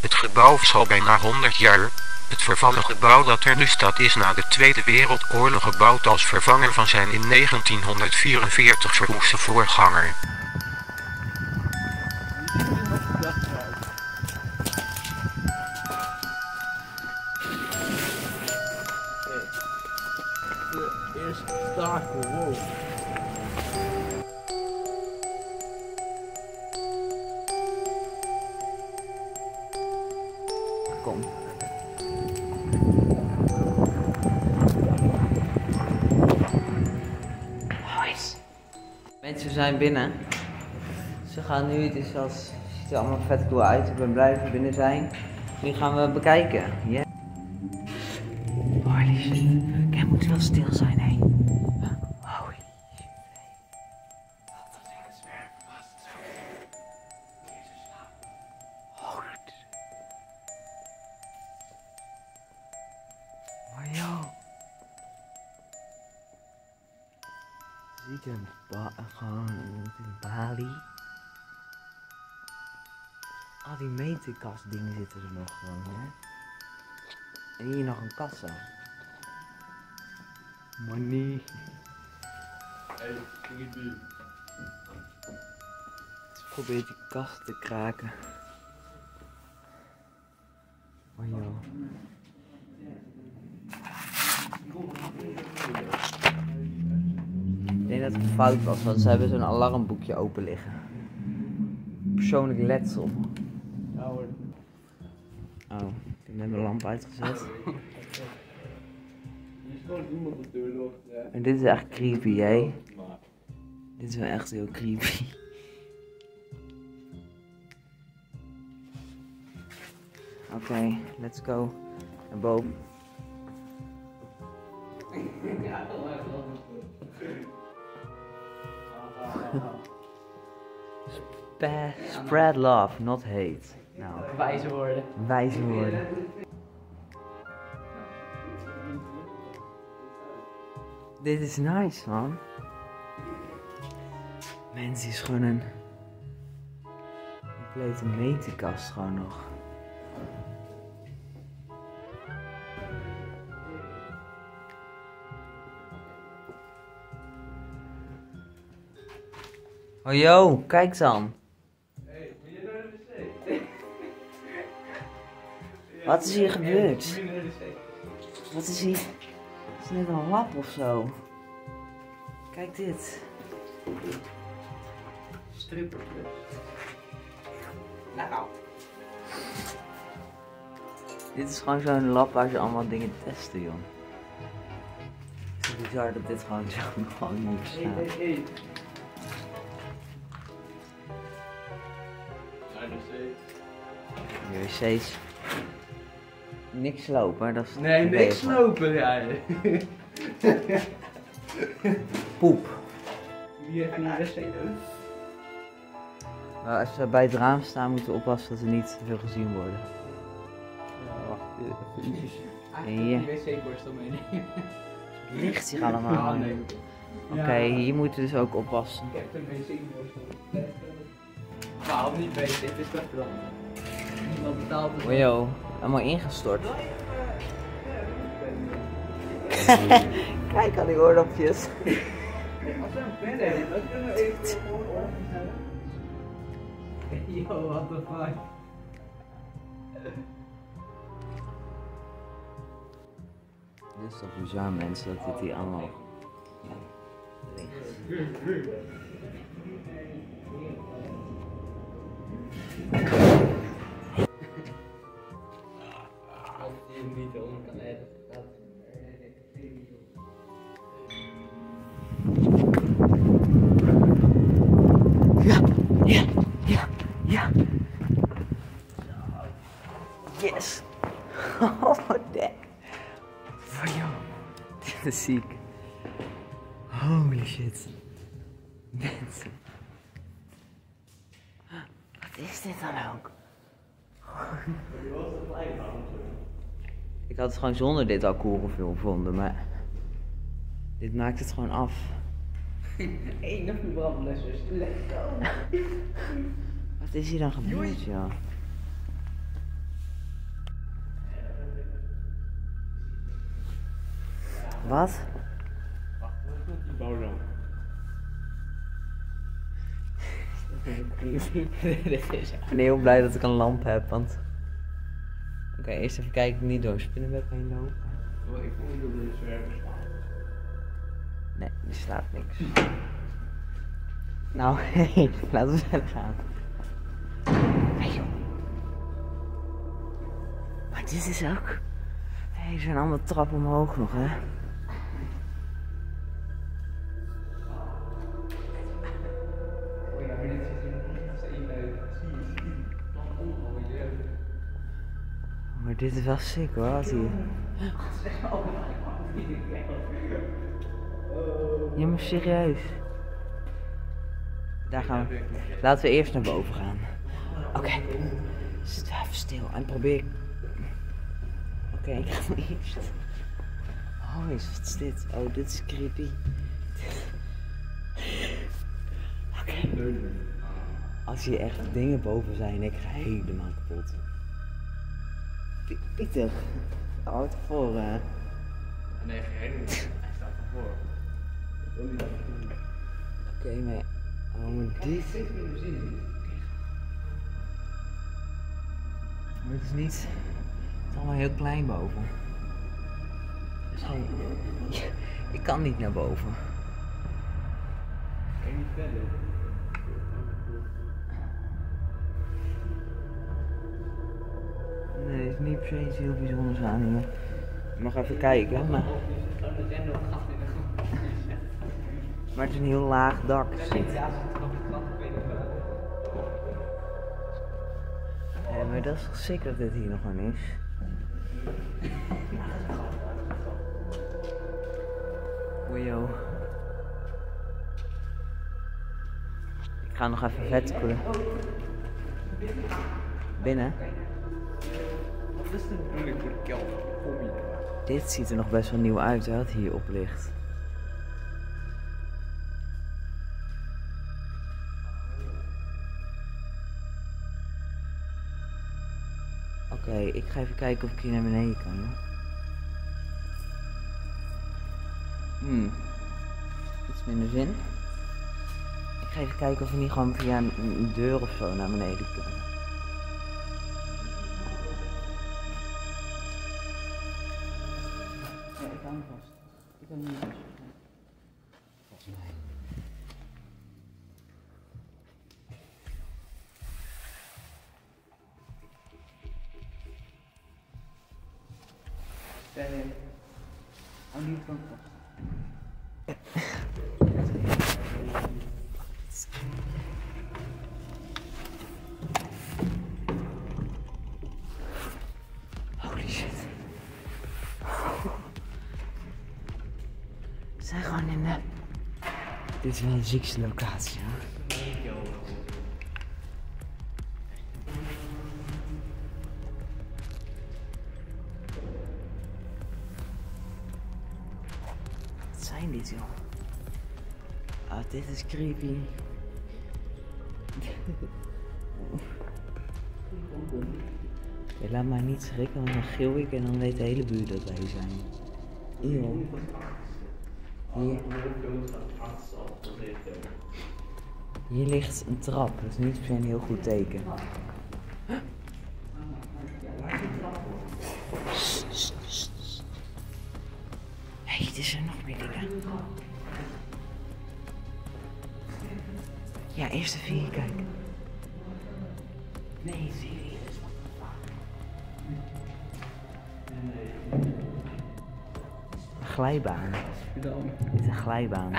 Het gebouw is al bijna 100 jaar. Het vervallen gebouw dat er nu staat is na de Tweede Wereldoorlog gebouwd als vervanger van zijn in 1944 verwoeste voorganger. Eerst staken, wow. Kom. Nice. Mensen zijn binnen. Ze gaan nu, het is als, het ziet er allemaal vet cool uit. Ik ben blij dat we binnen zijn. Nu gaan we bekijken. Yeah. Holy shit. Kijk, moet wel stil zijn, hé. Holy shit. Wat dat ding is weer vast zo. Jezus, holy shit. Maar joh. Ziet een gewoon een balie. Al die meterkast dingen zitten er nog gewoon, hè. En hier nog een kassa. Money. Hey, ging het dus probeer die kast te kraken. Oh joh. Ik denk dat het fout was, want ze hebben zo'n alarmboekje open liggen. Persoonlijk letsel. Oh, ik heb net mijn lamp uitgezet. En dit is echt creepy, hè? Dit is wel echt heel creepy. Oké, let's go. Naar boven. Spread love, not hate. Nou, wijze woorden. Wijze woorden. Dit is nice, man. Mensen, is gewoon een complete meterkast gewoon nog. Oh yo, kijk dan. Hey, moet je naar de wc? Wat is hier gebeurd? Wat is hier? Het is net een lap of zo. Kijk dit. Stripper. Nou. Dit is gewoon zo'n lab waar ze allemaal dingen testen, joh. Het is bizar dat dit gewoon zo gewoon moet staan. Hey. wc's. Niks lopen, dat is... Nee, niks lopen, ja. Poep. Wie heeft een wc doen? Als ze bij het raam staan, moeten we oppassen dat ze niet te veel gezien worden. Ja, wacht even. En hier. Wc-borstel meenemen. Ligt hier allemaal. Oké, hier moeten we dus ook oppassen. Ik heb een wc-borstel. Nou, niet weten, dit is toch dan. Niemand betaalt het. Oh joh, helemaal ingestort. Kijk aan die oordopjes. Als we een pen hebben, dan kunnen we even gewoon oordopjes hebben. Yo, what the fuck. Dit is toch bizar, mensen, dat dit hier allemaal ligt. Als je niet onder kan editen. Ja. Yes. Oh, dek. Oh, joh. Dit is ziek. Holy shit. Mensen. Wat is dit dan ook? Ik had het gewoon zonder dit al cool gevonden, maar dit maakt het gewoon af. Eén of brandblussers. Let's go. Wat is hier dan gebeurd, joh? Wat? Wacht, wat is met die bouw dan? Ik ben heel blij dat ik een lamp heb, want... Oké, eerst even kijken of ik niet door een spinnenweb heen loop. Oh, ik voel dat er zwervers staan. Nee, er staat niks. Nou, laten we verder gaan. Hey, joh. Maar dit is ook... Hey, er zijn allemaal trappen omhoog nog, hè? Oh ja, maar dit is even zie. Maar dit is wel sick hoor, als hier. Ja, maar serieus. Daar gaan we. Laten we eerst naar boven gaan. Oké. Zit even stil en probeer. Oké, ik ga eerst. Oh, wat is dit? Oh, dit is creepy. Oké. Als hier echt dingen boven zijn, ik ga helemaal kapot. Pieter. Houd ervoor, hè. Nee, geen hij staat ervoor. Oké, maar... Oh, maar dit... Maar het is niet... Het is allemaal heel klein boven. Dus ik kan niet naar boven. Kan je niet verder? Nee, er is niet per se iets heel bijzonders aan hier. Ik mag even kijken, maar... Maar het is een heel laag dak. Maar dat is toch zeker dat dit hier nog aan is? Ojo. Ik ga nog even vet koelen. Binnen? Wat is de bedoeling voor de kelder? Kom je er? Dit ziet er nog best wel nieuw uit, hè, wat hierop ligt. Oké, ik ga even kijken of ik hier naar beneden kan, hoor. Iets minder zin. Ik ga even kijken of we niet gewoon via een deur of zo naar beneden kunnen. Ja, ik hou hem vast. Ik ben niet vast. Volgens mij. Hou niet van vast. Holy shit. We zijn gewoon in de... Dit is wel een ziekste locatie, hoor. Wat zijn dit, joh? Ah, dit is creepy. Laat mij niet schrikken, want dan gil ik en dan weet de hele buurt dat wij zijn. Hier. Hier ligt een trap, dat is niet per se een heel goed teken. Hé, er zijn nog meer dingen. Ja, eerst even hier kijken. Nee, serieus. Een glijbaan. Dit is een glijbaan.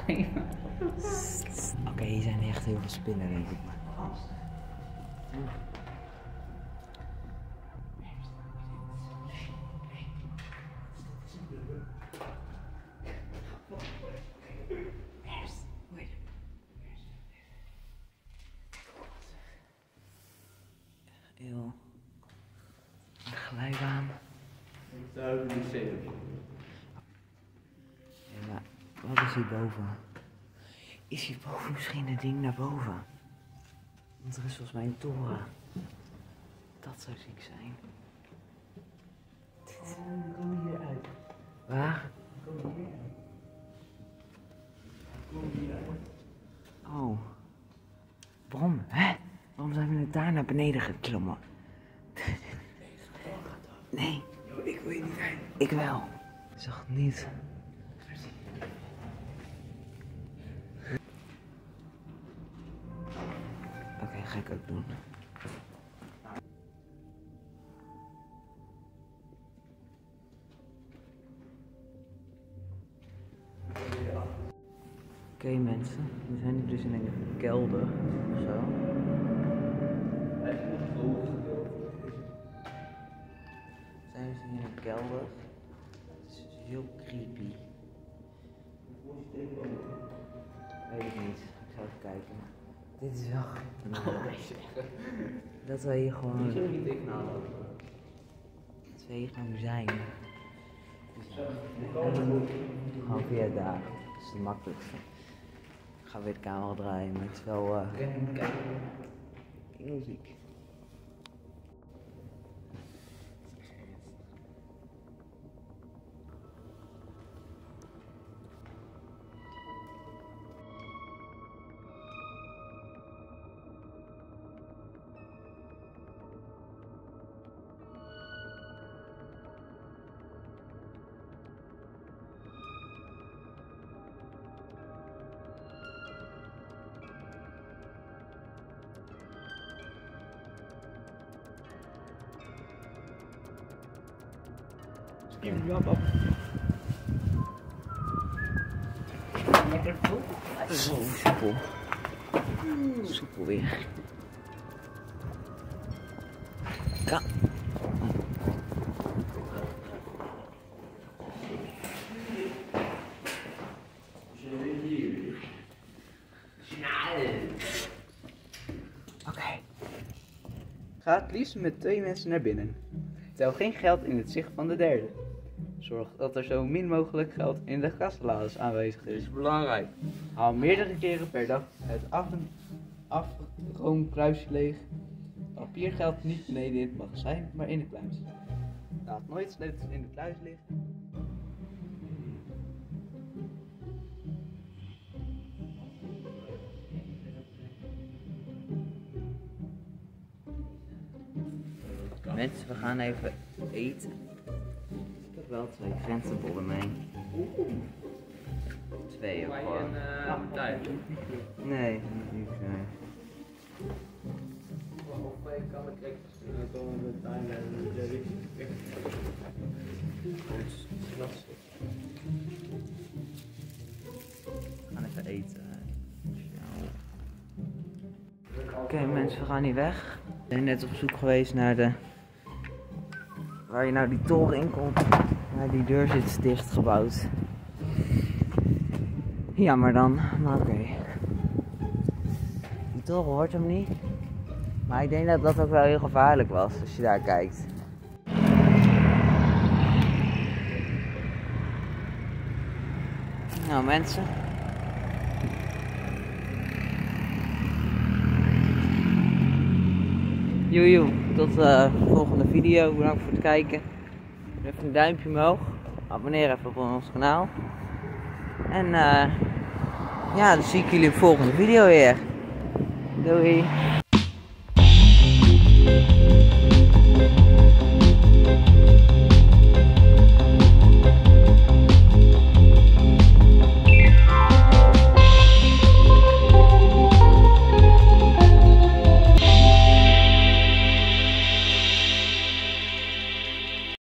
Oké, hier zijn echt heel veel spinnen, denk ik. Heel. Een glijbaan. Ja, maar wat is hierboven? Is hierboven misschien een ding naar boven? Want er is volgens mij een toren. Dat zou ziek zijn. Kom hier uit. Waar? daar naar beneden geklommen. Nee. Ik wil je niet heen. Ik wel. Ik zag het niet. Oké, ga ik ook doen. Oké mensen, we zijn nu dus in een kelder of zo. We zijn dus hier in een kelder. Het is heel creepy. Weet ik niet, ik zal even kijken. Dit is wel... dat wij hier gewoon... dat wij hier gewoon zijn. Gewoon via daar, dat is het makkelijkste. Ik ga weer de camera draaien, maar het is wel muziek. Lekker vol. Zo soepel. Soepel weer. Ja. Oké. Ga het liefst met 2 mensen naar binnen. Tel geen geld in het zicht van de derde. Zorg dat er zo min mogelijk geld in de gassalades aanwezig is. Belangrijk. Haal meerdere keren per dag het afroomkruisje leeg. Papiergeld niet beneden in het magazijn, maar in de kluis. Laat nooit sleutels in de kluis liggen. Mensen, we gaan even eten. Ik heb wel 2 krentenbollen mee. 2 ook gewoon. Daar. Nee, niet. Of ik kan het komen met Tijmen en Jerry. We gaan even eten. Oké mensen, we gaan hier weg. We zijn net op zoek geweest naar de... waar je nou die toren in komt. Maar die deur zit dichtgebouwd. Jammer dan, maar oké. Die toren hoort hem niet. Maar ik denk dat dat ook wel heel gevaarlijk was als je daar kijkt. Nou mensen. Joejoe, tot de volgende video. Bedankt voor het kijken. Doe even een duimpje omhoog. Abonneer even op ons kanaal. En ja, dan zie ik jullie in de volgende video weer. Doei.